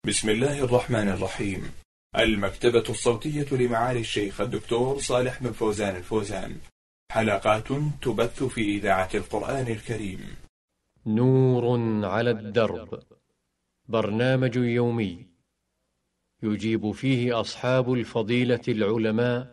بسم الله الرحمن الرحيم. المكتبة الصوتية لمعالي الشيخ الدكتور صالح بن فوزان الفوزان، حلقات تبث في إذاعة القرآن الكريم. نور على الدرب، برنامج يومي يجيب فيه أصحاب الفضيلة العلماء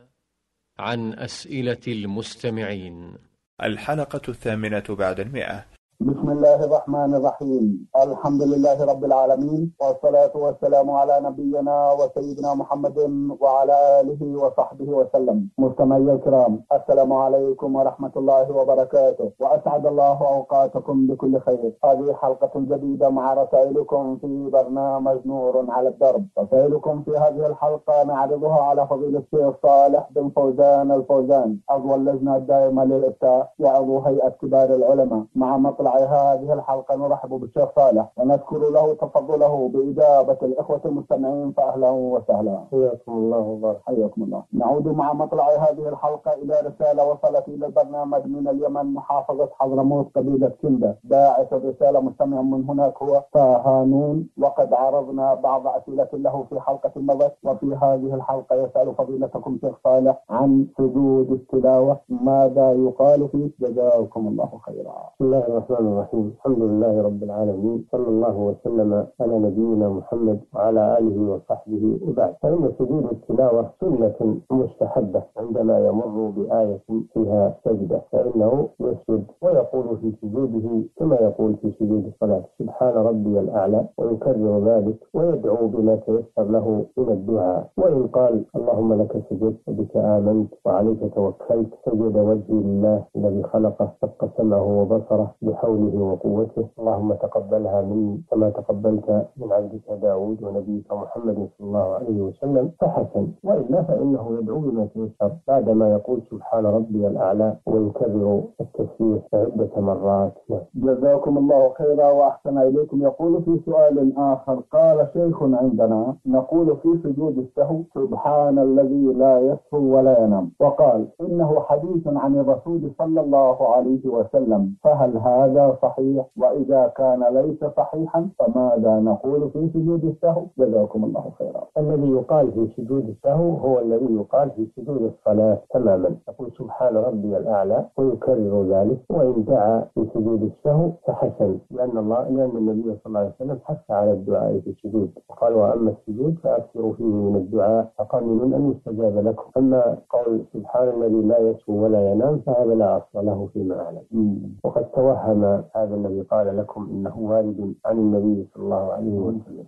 عن أسئلة المستمعين. الحلقة 8 بعد 100. بسم الله الرحمن الرحيم. الحمد لله رب العالمين، والصلاة والسلام على نبينا وسيدنا محمد وعلى آله وصحبه وسلم. مستمعي الكرام، السلام عليكم ورحمة الله وبركاته، وأسعد الله أوقاتكم بكل خير. هذه حلقة جديدة مع رسائلكم في برنامج نور على الدرب. رسائلكم في هذه الحلقة نعرضها على فضيلة الشيخ صالح بن فوزان الفوزان، عضو اللجنة الدائمة للإفتاء وعضو هيئة كبار العلماء. مع مطلع هذه الحلقة نرحب بالشيخ صالح ونذكر له تفضله بإجابة الإخوة المستمعين، فأهلا وسهلا. حياكم الله وبارك. حياكم الله. نعود مع مطلع هذه الحلقة إلى رسالة وصلت إلى البرنامج من اليمن، محافظة حضرموت، قبيلة كندة. باعث الرسالة مستمع من هناك هو فهانون، وقد عرضنا بعض أسئلة له في حلقة مضت، وفي هذه الحلقة يسأل فضيلتكم شيخ صالح عن سجود التلاوة، ماذا يقال فيه؟ جزاكم الله خيرا. بسم الله الرحمن الرحيم. الحمد لله رب العالمين، صلى الله وسلم على نبينا محمد وعلى آله وصحبه وبعد. فإن سجود التلاوة سنة مستحبة عندما يمر بآية فيها سجدة، فإنه يسجد ويقول في سجوده كما يقول في سجود الصلاة: سبحان ربي الأعلى، ويكرر ذلك ويدعو بما تيسر له من الدعاء. وإن قال: اللهم لك سجدت وبك آمنت وعليك توكلت، سجد وجهي لله الذي خلقه، شق سمعه وبصره بحوله وقوته، اللهم تقبلها مني كما تقبلت من عبدك داود ونبيك محمد صلى الله عليه وسلم، فحسن. وإلا فإنه يدعو بما تيسر بعدما يقول سبحان ربي الأعلى ويكرر التسبيح عدة مرات. جزاكم الله خيرا وأحسن إليكم. يقول في سؤال آخر: قال شيخ عندنا نقول في سجود السهو سبحان الذي لا يسهو ولا ينام، وقال إنه حديث عن الرسول صلى الله عليه وسلم، فهل هذا صحيح؟ وإذا كان ليس صحيحا فماذا نقول في سجود السهو؟ جزاكم الله خيرا. الذي يقال في سجود السهو هو الذي يقال في سجود الصلاة تماما، يقول سبحان ربي الأعلى ويكرر ذلك. وإن دعا في سجود السهو فحسن، لأن النبي صلى الله عليه وسلم حث على الدعاء في السجود، وقال: وأما السجود فأكثروا فيه من الدعاء فقليل أن يستجاب لكم. أما قول سبحان الذي لا يسهو ولا ينام فهذا لا أصل له فيما أعلم. وقد توهم هذا الذي قال لكم إنه وارد عن النبي صلى الله عليه وسلم.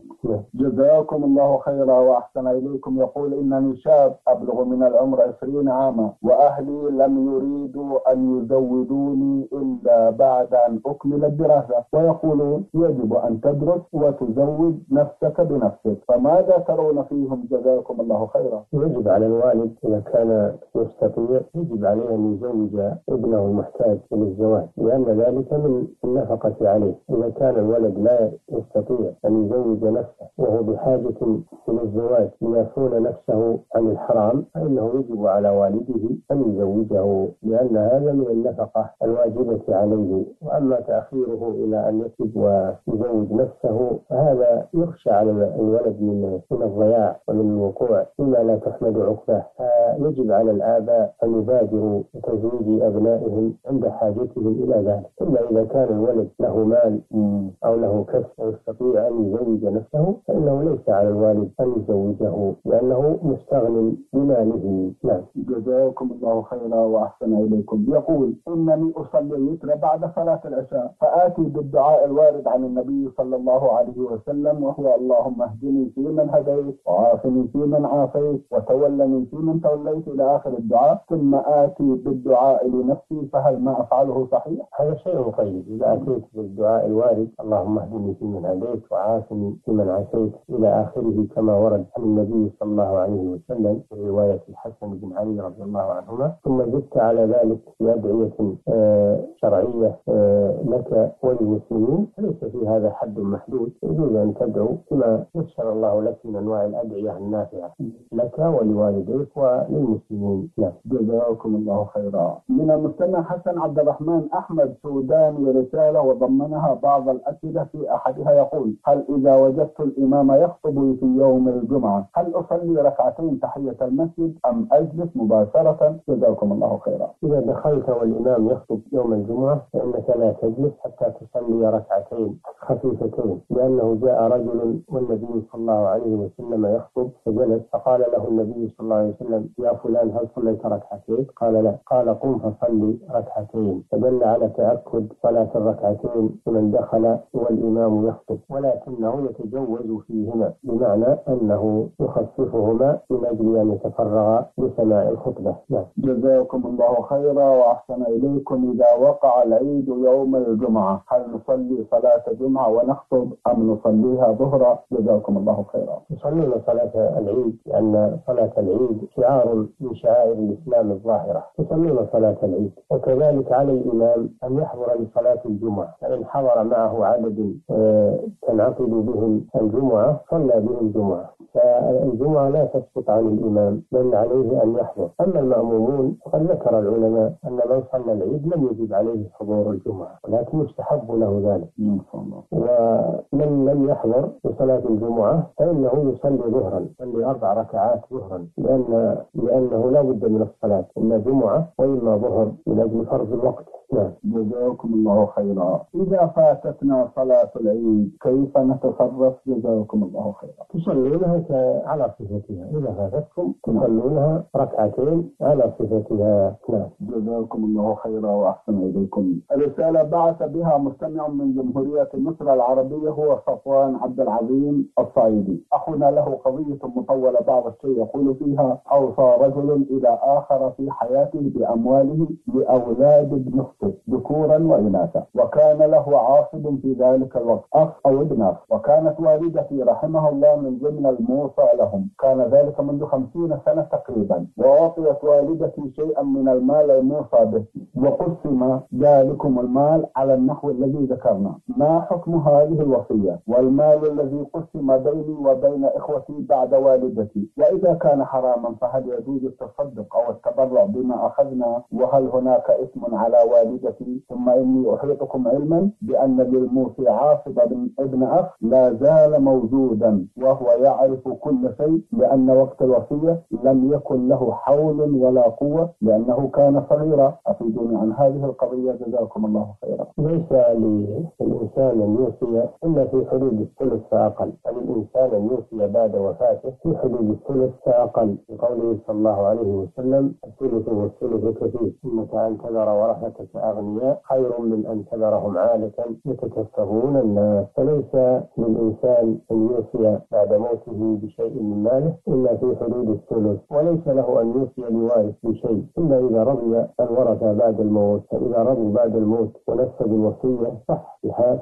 جزاكم الله خيرا وأحسن إليكم. يقول: إنني شاب أبلغ من العمر 20 عاما، وأهلي لم يريدوا أن يزودوني إلا بعد أن أكمل الدراسة، ويقولون يجب أن تدرس وتزوج نفسك بنفسك، فماذا ترون فيهم؟ جزاكم الله خيرا. يجب على الوالد إذا كان يستطيع، يجب عليه أن يزوج ابنه المحتاج للزواج، لأن ذلك من النفقة عليه. إذا كان الولد لا يستطيع أن يزوج نفسه وهو بحاجة إلى الزواج ليصون نفسه عن الحرام، فإنه يجب على والده أن يزوجه، لأن هذا من النفقة الواجبة عليه. وأما تأخيره إلى أن يكتب ويزوج نفسه فهذا يخشى على الولد من الضياع ومن الوقوع فيما لا تحمد عقباه. فيجب على الآباء أن يبادروا بتزويج أبنائهم عند حاجتهم إلى ذلك. إلا إذا كان الولد له مال أو له كسب ويستطيع أن يزوج نفسه فإنه ليس على الوالد أن يزوجه، لأنه مستغن بماله. نعم. جزاكم الله خيرا وأحسن إليكم. يقول: إنني أصلي الوتر بعد صلاة العشاء، فآتي بالدعاء الوارد عن النبي صلى الله عليه وسلم، وهو: اللهم اهدني فيمن هديت، وعافني فيمن عافيت، وتولني فيمن توليت، إلى آخر الدعاء. ثم آتي بالدعاء لنفسي، فهل ما أفعله صحيح؟ هذا شيء طيب. إذا أتيت بالدعاء الوارد: اللهم اهدني فيمن هديت وعافني فيمن عافيت إلى آخره، كما ورد عن النبي صلى الله عليه وسلم في رواية الحسن بن علي رضي الله عنهما، ثم زدت على ذلك بأدعية شرعية لك وللمسلمين، فليس في هذا حد محدود، يجوز أن أن تدعو بما يسر الله لك من أنواع الأدعية النافعة لك ولوالديك وللمسلمين. جزاكم الله خيرا. من المستمع حسن عبد الرحمن أحمد سوداني رسالة وضمنها بعض الأسئلة، في أحدها يقول: هل إذا وجدت الإمام يخطب في يوم الجمعة هل أصلي ركعتين تحية المسجد أم أجلس مباشرة؟ جزاكم الله خيرا. إذا دخلت والإمام يخطب يوم الجمعة فإنك لا تجلس حتى تصلي ركعتين خفيفتين، لأنه جاء رجل والنبي صلى الله عليه وسلم يخطب فجلس، فقال له النبي صلى الله عليه وسلم: يا فلان هل صليت ركعتين؟ قال لا. قال: قم فصلي ركعتين. فدل على تأكد صلاة الركعتين لمن دخل والإمام يخطب، ولكنه يتجوز فيهما، بمعنى أنه يخففهما من أجل أن يتفرغ لسماع الخطبة. جزاكم الله خيرا وأحسن إليكم. إذا وقع العيد يوم الجمعة هل نصلي صلاة جمعة ونخطب أم نصليها ظهرا؟ جزاكم الله خيرا. يصلون صلاة العيد لأن صلاة العيد شعار من شعائر الإسلام الظاهرة، يصلون صلاة العيد. وكذلك على الإمام أن يحضر لصلاة الجمعة، فإن حضر معه عدد تنعقد بهم الجمعة صلى بهم الجمعة، فالجمعة لا تسقط عن الإمام بل عليه أن يحضر. أما المأمومون فقد ذكر العلماء أن من صلى العيد لم يجب عليه حضور الجمعة، ولكن يستحب له ذلك. ومن لم يحضر لصلاة الجمعة فإنه يصلي ظهرا، يصلي 4 ركعات ظهرا، لأنه لا بد من الصلاة، إما جمعة وإما ظهر من أجل فرض الوقت. جزاكم الله خيرا. إذا فاتتنا صلاة العيد كيف نتصرف؟ جزاكم الله خيرا. تصلونها على صفتها، إذا فاتتكم تصلونها ركعتين على صفتها. جزاكم الله خيرا وأحسن إليكم. الرسالة بعث بها مستمع من جمهورية مصر العربية، هو صفوان عبد العظيم الصعيدي. أخونا له قضية مطولة بعض الشيء، يقول فيها: أوصى رجل إلى آخر في حياته بأمواله لأولاد ابن أخته ذكورا وإناثا، وكان له عاصب في ذلك الوقت أخ أو ابن أخ، وكانت والدتي رحمها الله من ضمن الموصى لهم. كان ذلك منذ 50 سنة تقريبا، وأعطيت والدتي شيئا من المال الموصى به، وقسم ذلكم المال على النحو الذي ذكرنا. ما حكم هذه الوصية والمال الذي قسم بيني وبين إخوتي بعد والدتي؟ وإذا كان حراما فهل يجوز التصدق أو التبرع بما أخذنا؟ وهل هناك إثم على والدتي؟ ثم إني أحيطكم علما بأن للموصي عاصب ابن أخ لا زال موجودا وهو يعرف كل شيء، لأن وقت الوصية لم يكن له حول ولا قوة لأنه كان صغيرا. أفيدوني عن هذه القضية جزاكم الله خيرا. ليس للإنسان أن يوصي إلا في حدود الثلث فأقل، الإنسان أن يوصي بعد وفاته في حدود الثلث فأقل، لقوله صلى الله عليه وسلم: الثلث والثلث كثير، إنك أن تذر ورثتك أغنياء خير من أن تذرهم عالة يتكففون الناس. فليس للإنسان أن يوصي بعد موته بشيء من ماله إلا في حدود الثلث، وليس له أن يوصي لوارث بشيء إلا إذا رضي الورثة بعد الموت، فإذا رضوا بعد الموت ونفذ الوصية صح.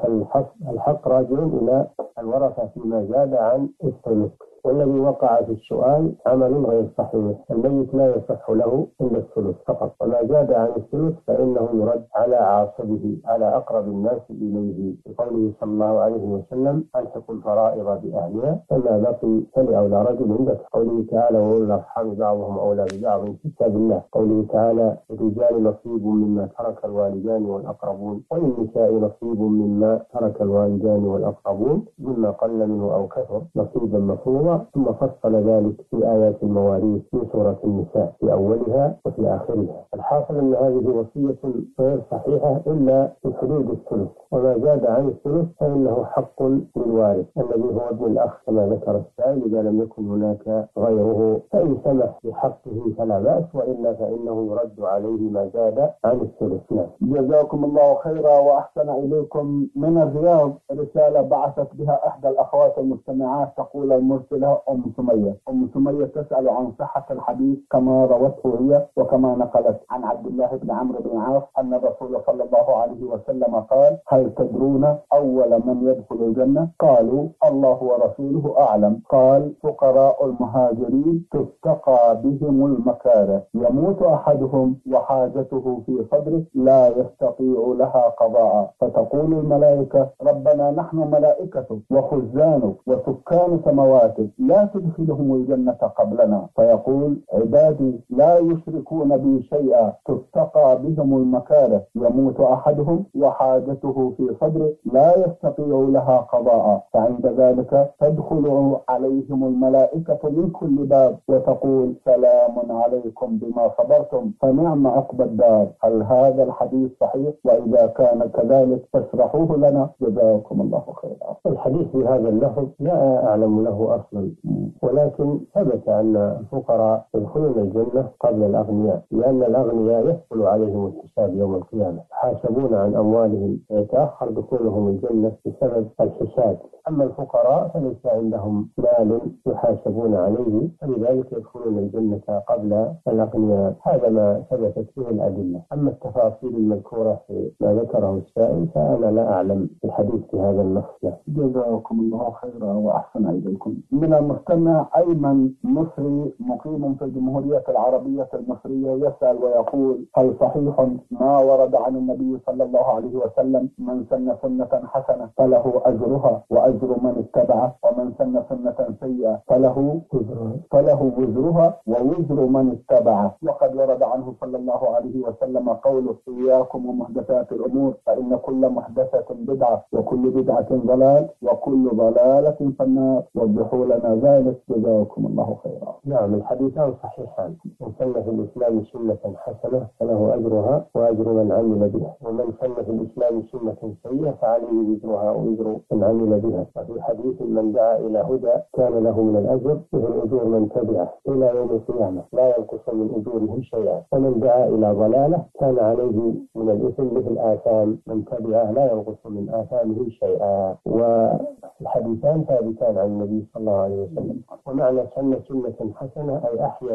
الحق راجع إلى الورثة فيما زاد عن الثلث. والذي وقع في السؤال عمل غير صحيح، الميت لا يصح له إلا الثلث فقط، وما زاد عن الثلث فإنه يرد على عاصبه، على أقرب الناس إليه، بقوله صلى الله عليه وسلم: ألحقوا الفرائض بأهلها فما بقي فلأولى رجل ذكر. قوله تعالى: وأولي الأرحام بعضهم أولى ببعض في كتاب الله. قوله تعالى: للرجال نصيب مما ترك الوالدان والأقربون وللنساء نصيب مما ترك الوالدان والأقربون مما قل منه أو كثر نصيبا مفروضا. ثم فصل ذلك في آيات المواريث في سورة النساء في أولها وفي آخرها. الحاصل أن هذه وصية غير صحيحة إلا في حدود الثلث، وما زاد عن الثلث فإنه حق للوارث الذي هو ابن الأخ كما ذكر السائل، إذا لم يكن هناك غيره، فإن سمح بحقه فلا بأس، وإلا فإنه يرد عليه ما زاد عن الثلث. جزاكم الله خيرا وأحسن إليكم. من الرياض رسالة بعثت بها إحدى الأخوات المستمعات، تقول: المرسل لها أم سمية تسأل عن صحة الحديث كما روته هي وكما نقلت عن عبد الله بن عمرو بن عاص أن الرسول صلى الله عليه وسلم قال: هل تدرون أول من يدخل الجنة؟ قالوا: الله ورسوله أعلم. قال: فقراء المهاجرين تتقى بهم المكاره، يموت أحدهم وحاجته في صدره لا يستطيع لها قضاء، فتقول الملائكة: ربنا نحن ملائكة وخزانك وسكان سمواتك، لا تدخلهم الجنة قبلنا. فيقول: عبادي لا يشركون بي شيئا، تتقى بهم المكاره، يموت أحدهم وحاجته في صدره لا يستطيع لها قضاء. فعند ذلك تدخل عليهم الملائكة من كل باب وتقول: سلام عليكم بما صبرتم فنعم عقبى الدار. هل هذا الحديث صحيح؟ وإذا كان كذلك فاشرحوه لنا جزاكم الله خيرا. الحديث بهذا اللفظ لا أعلم له أصلا، ولكن ثبت أن الفقراء يدخلون الجنة قبل الأغنياء، لأن الأغنياء يثقل عليهم الحساب يوم القيامة، يحاسبون عن أموالهم ويتأخر دخولهم الجنة بسبب الحساب. أما الفقراء فليس عندهم مال يحاسبون عليه، فلذلك يدخلون الجنة قبل الأغنياء. هذا ما ثبتت به الأدلة. أما التفاصيل المذكورة في ما ذكره السائل فأنا لا أعلم الحديث في هذا النص. جزاكم الله خيرا وأحسن إليكم. من المستمع أيمن مصري مقيم في الجمهورية العربية المصرية يسأل ويقول: هل صحيح ما ورد عن النبي صلى الله عليه وسلم: من سن سنة حسنة فله أجرها وأجر من اتبعه، ومن سن سنة سيئة فله وزرها ووزر من اتبعه؟ وقد ورد عنه صلى الله عليه وسلم قوله: إياكم ومحدثات الأمور فإن كل محدثة بدعة وكل بدعة ضلال وكل ضلالة في النار. وضحوا لنا ذلك جزاكم الله خيرا. نعم، الحديثان صحيحان. من سن في الإسلام سنة حسنة فله أجرها وأجر من عمل بها، ومن سن في الإسلام سنة سيئة فعليه وزرها ووزر من عمل بها. وفي حديث: من دعا إلى هدى كان له من الأجر مثل أجور من تبعه إلى يوم القيامة لا ينقص من أجورهم شيئا، ومن دعا إلى ضلالة كان عليه من الإثم مثل آثام من تبعه لا ينقص من آثامه شيئا. والحديثان ثابتان عن النبي صلى الله عليه وسلم. ومعنى سنة حسنة أي أحيا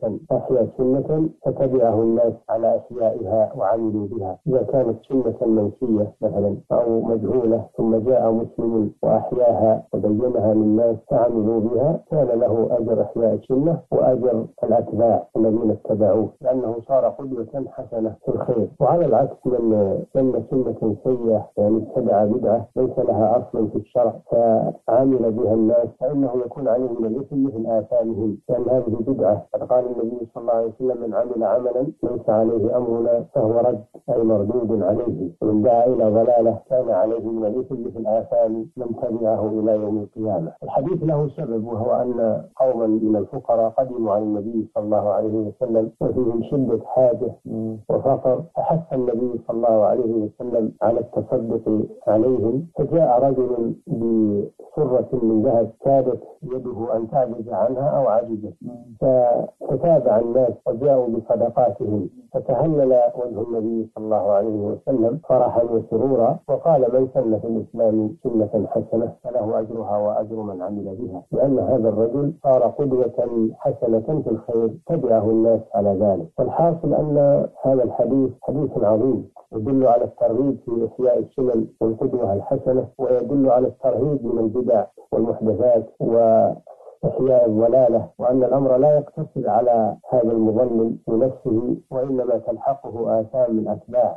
سنة فتبعه الناس على أحيائها وعملوا بها. إذا كانت سنة منسية مثلا أو مجهولة ثم جاء مسلم وأحياها وبينها للناس فعملوا بها كان له أجر إحياء السنة وأجر الأتباع الذين اتبعوه، لأنه صار قدوة حسنة في الخير. وعلى العكس من سنة سيئة يعني اتبع بدعة ليس لها أصل في الشرع فعمل بها الناس فإنه يكون عليه من الإثم مثل آثامهم، لأن هذه بدعة. قد قال النبي صلى الله عليه وسلم: من عمل عملا ليس عليه أمرنا فهو رد أي مردود عليه. ومن دعا إلى ضلالة كان عليه من الإثم مثل آثام من تبعه إلى يوم القيامة. الحديث له سبب، وهو أن قوما من الفقراء قدموا على النبي صلى الله عليه وسلم وفيهم شدة حاجة وفقر، فحث النبي صلى الله عليه وسلم على التصدق عليهم. فجاء رجل بسرة من ذهب كادت يده أن تعجز عنها أو عجزت، فتتابع الناس وجاءوا بصدقاتهم، فتهلل وجه النبي صلى الله عليه وسلم فرحا وسرورا وقال: من سن في الإسلام سنة حسنة فله أجرها وأجر من عمل بها، لأن هذا الرجل صار قدوة حسنة في الخير تبعه الناس على ذلك. والحاصل أن هذا الحديث حديث عظيم يدل على الترغيب في إحياء السنن والقدوة الحسنة، ويدل على الترهيب من البدع والمحدثات وإحياء الضلالة، وأن الأمر لا يقتصر على هذا المضلل بنفسه، وإنما تلحقه آثام الأتباع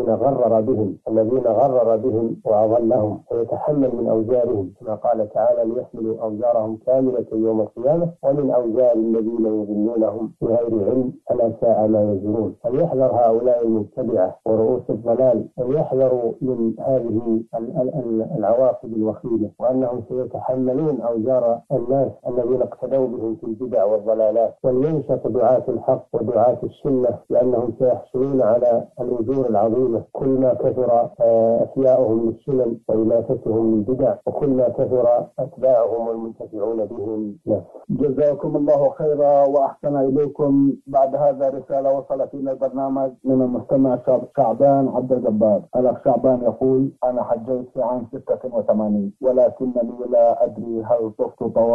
الذين غرر بهم وأضلهم، فيتحمل من أوزارهم كما قال تعالى: ليحملوا أوزارهم كاملة يوم القيامة ومن أوزار الذين يضلونهم بغير علم ألا ساء ما يزرون. فليحذر هؤلاء المتبعة ورؤوس الضلال أن يحذروا من هذه العواقب الوخيمة، وأنهم سيتحملون أوزار الناس الذين اقتدوا بهم في البدع والضلالات. ولينشط دعاة الحق ودعاة السنة لأنهم سيحصلون على الأجور العظيمة كل ما كثر أحياؤهم للسنن وإماتتهم للبدع، وكل ما كثر أتباعهم والمنتفعون بهم. جزاكم الله خيرا وأحسن إليكم. بعد هذا رسالة وصلت إلى البرنامج من المستمع شعبان عبد الجبار. الأخ شعبان يقول: أنا حجيت في عام 86 ولكنني لا أدري هل طفت طواف الإفاضة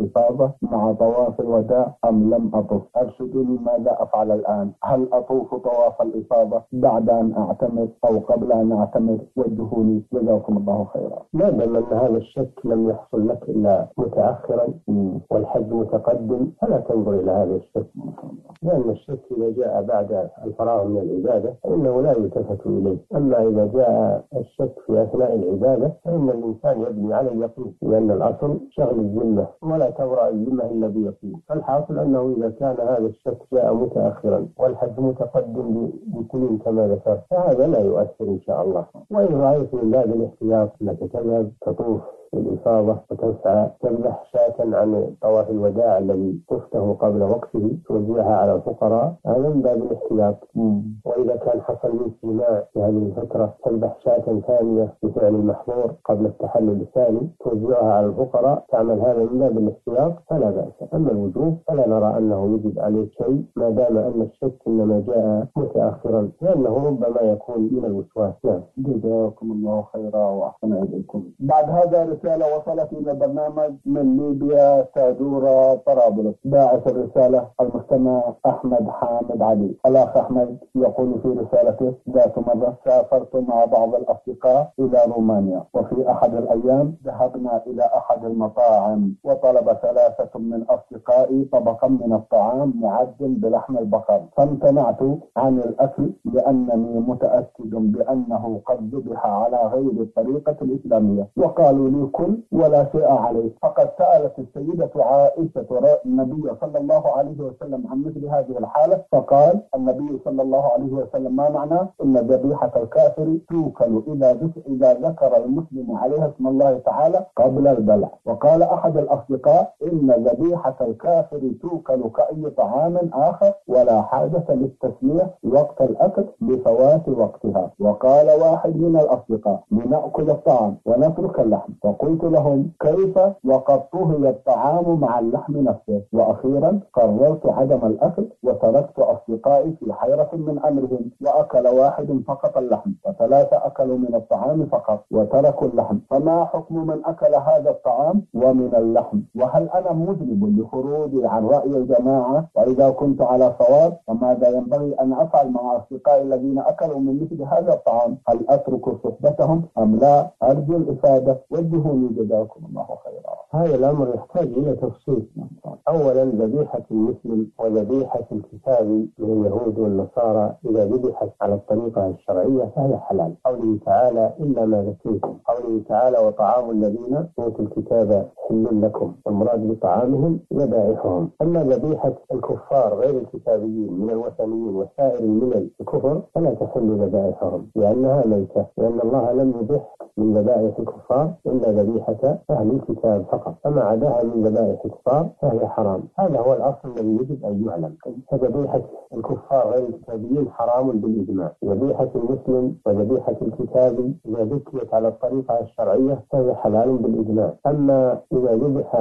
الإفاضة مع طواف الوداع أم لم أطف؟ أرشدوني ماذا أفعل الآن؟ هل أطوف طواف الإفاضة بعد أن أعتمر أو قبل أن أعتمر؟ وجهوني جزاكم الله خيرا. ما دام أن هذا الشك لم يحصل لك إلا متأخرا والحج متقدم فلا تنظر إلى هذا الشك، لأن الشك إذا جاء بعد الفراغ من العبادة فإنه لا يلتفت إليه. أما إذا جاء الشك في أثناء العبادة فإن الإنسان يبني على اليقين، لأن الأصل شغل الذمة ولا تبرأ الذمة إلا بيقين. فالحاصل أنه إذا كان هذا الشك جاء متأخرا والحج متقدم بكل كما ذكرت فهذا لا يؤثر إن شاء الله. وإن رأيت من باب الاحتياط أنك تذهب تطوف الإفاضة وتسعى تذبح شاة عن طواف الوداع الذي طفته قبل وقته توزعها على الفقراء، هذا من باب الاحتياط. وإذا كان حصل من سماع في هذه الفترة تذبح شاة ثانية بفعل المحظور قبل التحلل الثاني توزعها على الفقراء، تعمل هذا من باب الاحتياط فلا بأس. أما الوجوب فلا نرى أنه يجب عليه شيء ما دام أن الشك إنما جاء متأخرا، لأنه ربما يكون من الوسواس. نعم. جزاكم الله خيرا وأحسن إليكم. بعد هذا رسالة وصلت إلى البرنامج من ليبيا تاجورة طرابلس. باعث الرسالة المستمع أحمد حامد علي. الأخ أحمد يقول في رسالته: ذات مرة سافرت مع بعض الأصدقاء إلى رومانيا، وفي أحد الأيام ذهبنا إلى أحد المطاعم وطلب 3 من أصدقائي طبقا من الطعام معجن بلحم البقر، فامتنعت عن الأكل لأنني متأكد بأنه قد ذبح على غير الطريقة الإسلامية، وقالوا لي كل ولا شيء عليك. فقد سألت السيدة عائشة النبي صلى الله عليه وسلم عن مثل هذه الحالة، فقال النبي صلى الله عليه وسلم: ما معناه إن ذبيحة الكافر توكل إذا ذكر المسلم عليها اسم الله تعالى قبل البلع. وقال أحد الأصدقاء: إن ذبيحة الكافر توكل كأي طعام آخر ولا حاجة للتسمية وقت الأكل بفوات وقتها. وقال واحد من الأصدقاء: لنأكل الطعام ونترك اللحم. فقلت لهم: كيف وقد طهي الطعام مع اللحم نفسه؟ وأخيرا قررت عدم الأكل وتركت أصدقائي في حيرة من أمرهم، وأكل واحد فقط اللحم و3 أكلوا من الطعام فقط وتركوا اللحم. فما حكم من أكل هذا الطعام ومن اللحم؟ وهل أنا مذنب لخروجي عن رأي الجماعة؟ وإذا كنت على صواب فماذا ينبغي أن أفعل مع أصدقائي الذين أكلوا من مثل هذا الطعام؟ هل أترك صحبتهم أم لا؟ أرجو الإفادة، وجهوني جزاكم الله خيرا. هذا الأمر يحتاج إلى تفصيل. أولا ذبيحة المسلم وذبيحة الكتاب من اليهود والنصارى إذا ذبحت على الطريقة الشرعية فهي حلال. قوله تعالى: إلا ما ذكيتم. قوله تعالى: وطعام الذين أوتوا الكتاب حل لكم، والمراد بطعامهم ذبائحهم. أما ذبيحة الكفار غير الكتابيين من الوثنيين وسائر الملل الكفر فلا تحل ذبائحهم لأنها ميتة، لأن الله لم يبح من ذبائح الكفار إلا ذبيحة أهل الكتاب فقط، فما عداها من ذبائح الكفار فهي حرام. هذا هو الأصل الذي يجب أن يعلم. فذبيحة الكفار غير الكتابيين حرام بالإجماع. ذبيحة المسلم وذبيحة الكتابي إذا ذكيت على الطريقة الشرعية فهي حلال بالإجماع. أما إذا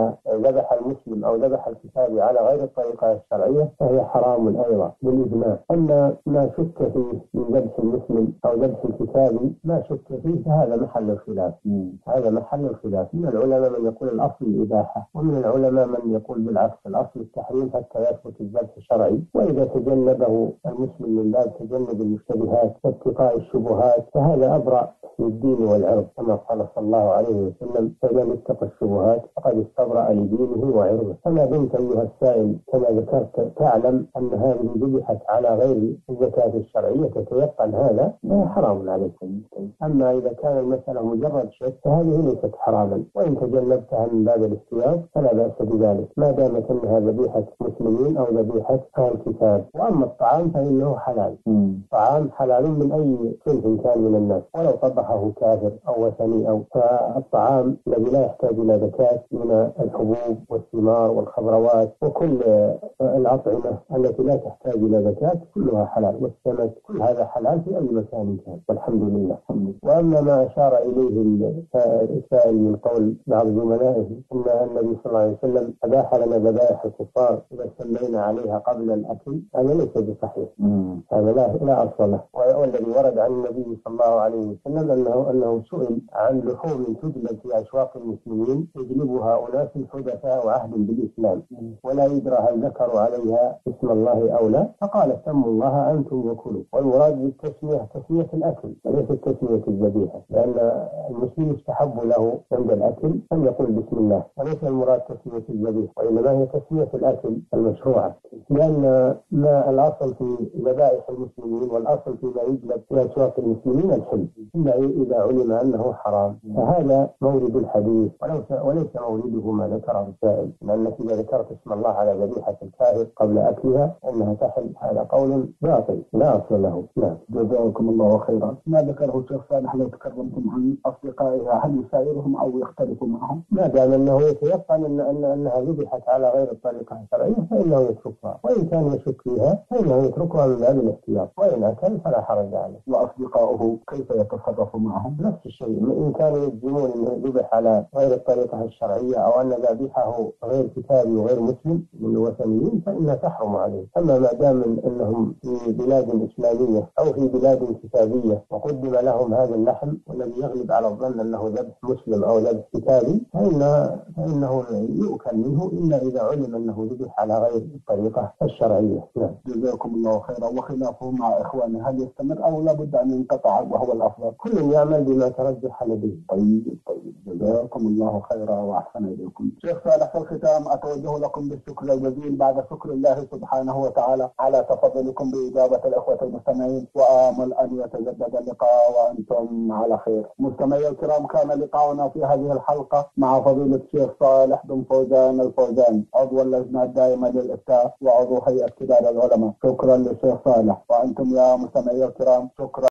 ذبح المسلم أو ذبح الكتابي على غير الطريقة الشرعية فهي حرام أيضا بالإجماع. أما ما شك فيه من ذبح المسلم أو ذبح الكتابي ما شك فيه فهذا محل الخلاف. هذا محل الخلاف. من العلماء من يقول الأصل الإباحة، ومن العلماء من يقول بالعكس الأصل التحريم حتى يثبت الذبح الشرعي. وإذا تجنبه المسلم من باب تجنب المشتبهات واتقاء الشبهات فهذا أبرأ للدين والعرض، كما قال صلى الله عليه وسلم: فمن اتقى الشبهات فقد استبرأ لدينه وعرضه. فما دمت أيها السائل كما ذكرت تعلم أن هذه ذبحت على غير الزكاة الشرعية تتيقن هذا لا حرام عليك. أما إذا كان المسألة مجرد شك فهذه ليست حراما، وإن تجنبتها من باب الاحتياط فلا بأس بذلك ما دامت أنها ذبيحة مسلمين أو ذبيحة أهل الكتاب. وأما الطعام فإنه حلال. طعام حلال من أي صنف كان من الناس ولو طبخه كافر أو وثني أو. فالطعام الذي لا يحتاج إلى زكاة من الحبوب والثمار والخضروات وكل الأطعمة التي لا تحتاج إلى زكاة كلها حلال، والسمك كل هذا حلال في أي مكان كان، والحمد لله. وأما ما أشار إليه السائل من قول بعض زملائه أن النبي صلى الله عليه وسلم أباح لنا ذبائح الكفار إذا سمينا عليها قبل الأكل، هذا ليس بصحيح. هذا لا أصل له. والذي ورد عن النبي صلى الله عليه وسلم أنه سئل عن لحوم تجلب في أشواق المسلمين يجلبها أناس حدثاء وعهد بالإسلام ولا يدرى هل ذكروا عليها اسم الله أو لا، فقال سموا الله أنتم وكلوا. والمراد بالتسمية تسمية الأكل وليس تسمية الذبيحة، لأن المسلم يستحب له عند الأكل أن يقول بسم الله، وليس المراد تسمية الذبيحة، وإنما هي تسمية الأكل المشروعة، لأن ما الأصل في ذبائح المسلمين والأصل فيما يجلب في أسواق المسلمين الحل إلا إذا علم أنه حرام، فهذا مورد الحديث وليس مورده ما ذكره السائل، لأنك إذا ذكرت اسم الله على ذبيحة الكافر قبل أكلها أنها تحل، هذا قول باطل لا أصل له. نعم. جزاكم الله خيرا. ما ذكره الشيخ صالح لو تكرمتم عن أصدقائها هل يسائرهم أو يختلف معهم؟ ما دام أنه يتيقن أنها ذبحت على غير الطريقة الشرعية فإنه يتركها، وإن كان يشك فيها فإنه يتركها من باب الاحتياط، وإن أكل فلا حرج عليه. وأصدقائه كيف يتصرف معهم؟ نفس الشيء، إن كانوا يجزمون أنه ذبح على غير الطريقة الشرعية أو أن ذبيحه غير كتابي وغير مسلم من الوثنيين فإنها تحرم عليه. أما ما دام أنهم في بلاد إسلامية أو في بلاد كتابية وقدم لهم هذا اللحم والذي يغلب على الظن أنه ذبح مسلم أو ذبح كتابي فإنه يؤكل منه إلا إذا علم أنه ذبح على غير الطريقة الشرعية. نعم. جزاكم الله خيرا. وخلافه مع إخوانه هل يستمر أو لابد أن ينقطع وهو الأفضل؟ كل يعمل بما ترجح لديه. طيب جزاكم الله خيرا وأحسن إليكم. شيخ صالح، في الختام أتوجه لكم بالشكر الجزيل بعد شكر الله سبحانه وتعالى على تفضلكم بإجابة الأخوة المستمعين، وآمل أن يتجدد اللقاء وأنتم على خير. مستمعي الكرام، كان لقاؤنا في هذه الحلقة مع فضيلة الشيخ صالح بن فوزان الفوزان، عضو اللجنة الدائمة للإفتاء وعضو هيئة كبار العلماء. شكرا للشيخ صالح، وأنتم يا مستمعي الكرام شكرا.